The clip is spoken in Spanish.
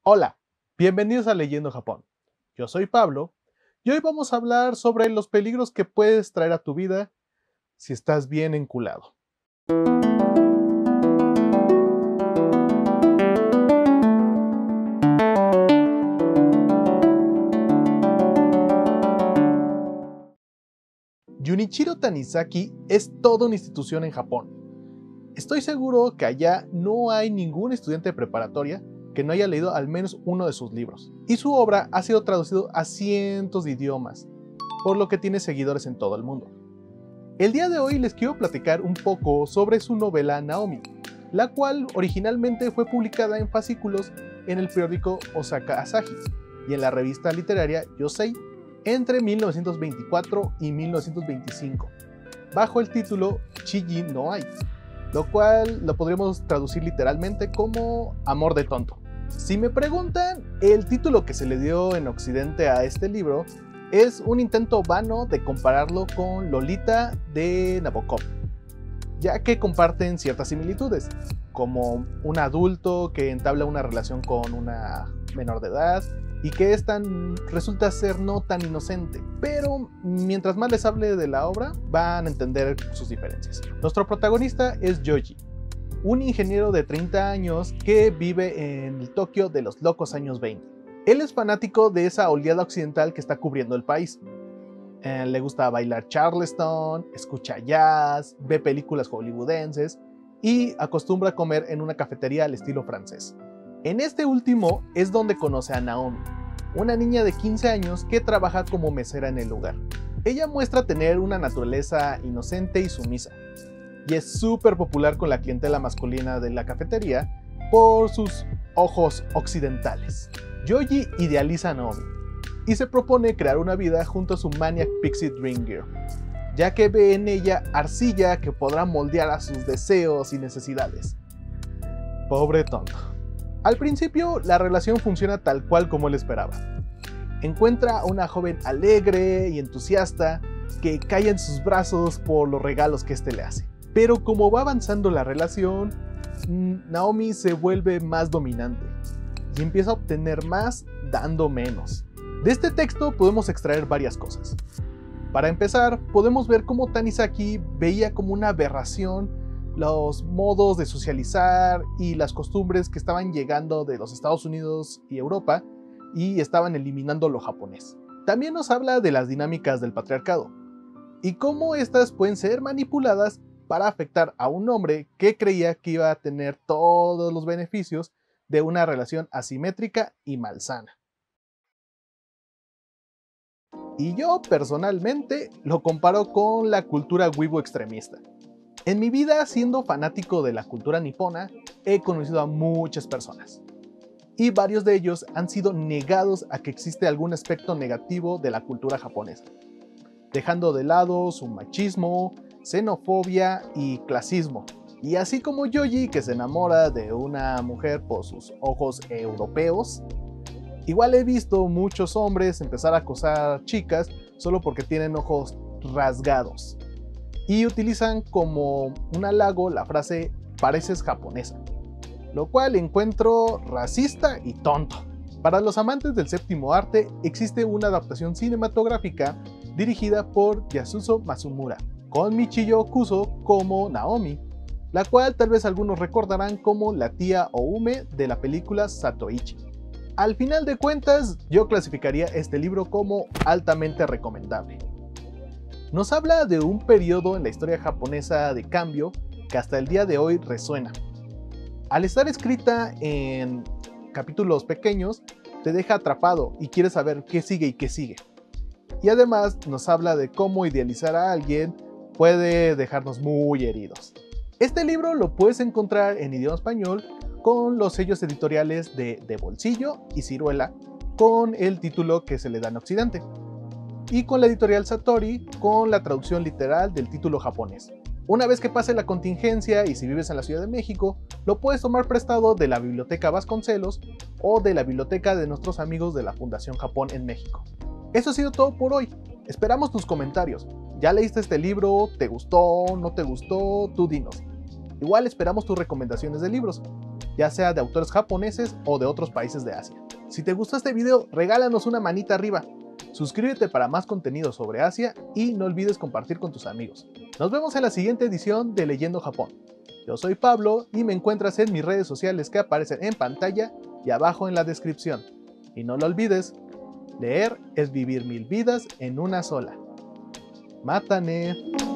Hola, bienvenidos a Leyendo Japón. Yo soy Pablo y hoy vamos a hablar sobre los peligros que puedes traer a tu vida si estás bien enculado. Junichiro Tanizaki es toda una institución en Japón. Estoy seguro que allá no hay ningún estudiante de preparatoria que no haya leído al menos uno de sus libros. Y su obra ha sido traducido a cientos de idiomas, por lo que tiene seguidores en todo el mundo. El día de hoy les quiero platicar un poco sobre su novela Naomi, la cual originalmente fue publicada en fascículos en el periódico Osaka Asahi y en la revista literaria Yosei entre 1924 y 1925, bajo el título Chiji no Ai, lo cual lo podríamos traducir literalmente como Amor de tonto. Si me preguntan, el título que se le dio en Occidente a este libro es un intento vano de compararlo con Lolita de Nabokov, ya que comparten ciertas similitudes, como un adulto que entabla una relación con una menor de edad y que esta resulta ser no tan inocente, pero mientras más les hable de la obra van a entender sus diferencias. Nuestro protagonista es Yoji, un ingeniero de 30 años que vive en el Tokio de los locos años 20. Él es fanático de esa oleada occidental que está cubriendo el país. Le gusta bailar charleston, escucha jazz, ve películas hollywoodenses y acostumbra a comer en una cafetería al estilo francés. En este último es donde conoce a Naomi, una niña de 15 años que trabaja como mesera en el lugar. Ella muestra tener una naturaleza inocente y sumisa, y es súper popular con la clientela masculina de la cafetería por sus ojos occidentales. Yoji idealiza a Naomi y se propone crear una vida junto a su Maniac Pixie Dream Girl, ya que ve en ella arcilla que podrá moldear a sus deseos y necesidades. Pobre tonto. Al principio, la relación funciona tal cual como él esperaba. Encuentra a una joven alegre y entusiasta que cae en sus brazos por los regalos que éste le hace. Pero como va avanzando la relación, Naomi se vuelve más dominante y empieza a obtener más dando menos. De este texto podemos extraer varias cosas. Para empezar, podemos ver cómo Tanizaki veía como una aberración los modos de socializar y las costumbres que estaban llegando de los Estados Unidos y Europa y estaban eliminando lo japonés. También nos habla de las dinámicas del patriarcado y cómo estas pueden ser manipuladas para afectar a un hombre que creía que iba a tener todos los beneficios de una relación asimétrica y malsana. Y yo personalmente lo comparo con la cultura wibu extremista. En mi vida, siendo fanático de la cultura nipona, he conocido a muchas personas. Y varios de ellos han sido negados a que existe algún aspecto negativo de la cultura japonesa, dejando de lado su machismo, xenofobia y clasismo. Y así como Yoji, que se enamora de una mujer por sus ojos europeos, igual he visto muchos hombres empezar a acosar chicas solo porque tienen ojos rasgados. Y utilizan como un halago la frase "pareces japonesa", lo cual encuentro racista y tonto. Para los amantes del séptimo arte, existe una adaptación cinematográfica dirigida por Yasuzo Matsumura, con Michiyo Kuso como Naomi, la cual tal vez algunos recordarán como la tía Oume de la película Satoichi. Al final de cuentas, yo clasificaría este libro como altamente recomendable. Nos habla de un periodo en la historia japonesa de cambio que hasta el día de hoy resuena. Al estar escrita en capítulos pequeños, te deja atrapado y quieres saber qué sigue y qué sigue. Y además nos habla de cómo idealizar a alguien puede dejarnos muy heridos. Este libro lo puedes encontrar en idioma español con los sellos editoriales de Bolsillo y Ciruela, con el título que se le da en Occidente, y con la editorial Satori con la traducción literal del título japonés. Una vez que pase la contingencia y si vives en la Ciudad de México, lo puedes tomar prestado de la Biblioteca Vasconcelos o de la biblioteca de nuestros amigos de la Fundación Japón en México. Eso ha sido todo por hoy. Esperamos tus comentarios. ¿Ya leíste este libro? ¿Te gustó? ¿No te gustó? Tú dinos. Igual esperamos tus recomendaciones de libros. ya sea de autores japoneses o de otros países de Asia. Si te gustó este video, regálanos una manita arriba. Suscríbete para más contenido sobre Asia y no olvides compartir con tus amigos. Nos vemos en la siguiente edición de Leyendo Japón. Yo soy Pablo y me encuentras en mis redes sociales que aparecen en pantalla y abajo en la descripción. Y no lo olvides, leer es vivir 1000 vidas en una sola. ¡Mátane!